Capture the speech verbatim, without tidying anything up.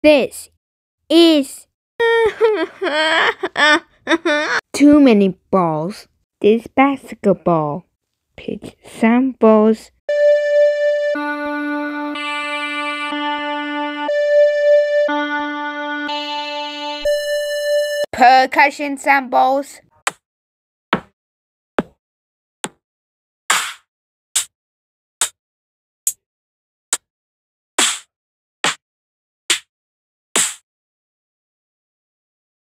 This is too many balls. This basketball. Pick some balls. Percussion samples.